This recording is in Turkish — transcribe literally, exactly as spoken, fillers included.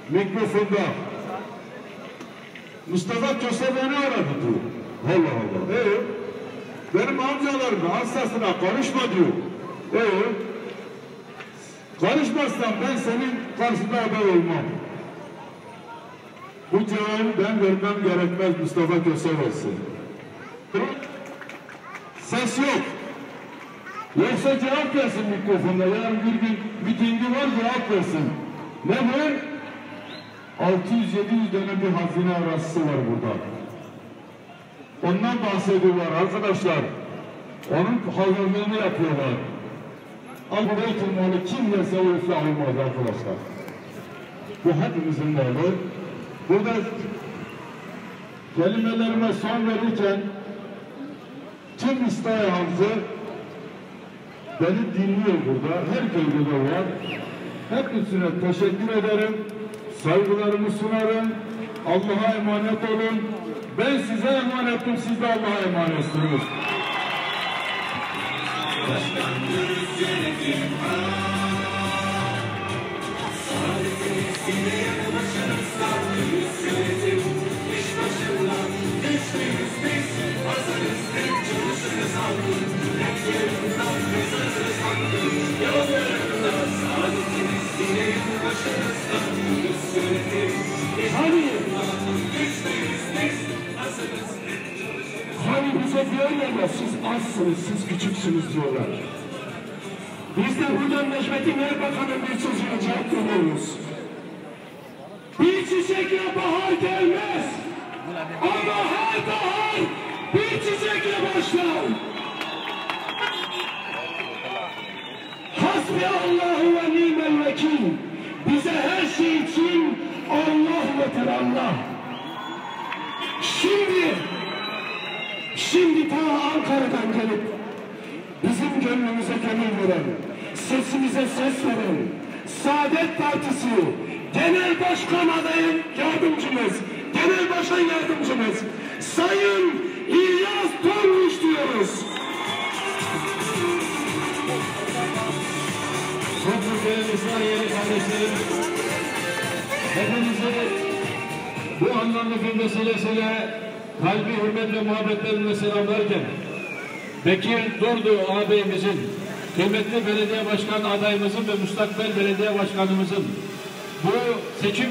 mikrofonda Mustafa Köse beni aradı diyor. Allah Allah. Ee, benim amcalarım hastasına karışma diyor. Ee, karışmazsan ben senin karşında aday olmam. Bu cevabı ben vermem gerekmez, Mustafa Köse versin. Ses yok. Yoksa cevap versin mikrofonda. Yarın bir gün mitingi var, cevap versin. Ne var? altı yüz yedi yüz tane bir hazine arazisi var burada. Ondan bahsediyorlar arkadaşlar. Onun hazırlığını yapıyorlar. Ama Beytül Malı kim yerse o iflah olmaz arkadaşlar. Bu hepimizin malı. Burada kelimelerime son verirken tüm İsrail halkı beni dinliyor burada. Her köyde var. Hepsine teşekkür ederim. Saygılarımı sunarım. Allah'a emanet olun. Ben size emanetim, siz de Allah'a emanetsiniz. Hani bize diyorlar ya, siz azsınız, siz küçüksünüz diyorlar. Biz de buradan Necmettin Erbakan'ın bir sözüne cevap veriyoruz. Bir çiçekle bahar gelmez. Ama her bahar bir çiçekle başlar. Hasbiyallahu ve nimel vekil. Bize her şey için Allah vetir Allah. Şimdi, şimdi ta Ankara'dan gelip bizim gönlümüze gönül veren, sesimize ses veren Saadet Partisi Genel Başkan adayım yardımcımız, Genel Başkan Yardımcımız Sayın İlyas Tonguç diyoruz. Çok güzel İsrail kardeşlerim. Hepinizi bu anlamlı bir meselesiyle kalbi hürmet ve muhabbetlerimle selamlarken Bekir Durdu ağabeyimizin, kıymetli belediye başkan adayımızın ve müstakbel belediye başkanımızın bu seçim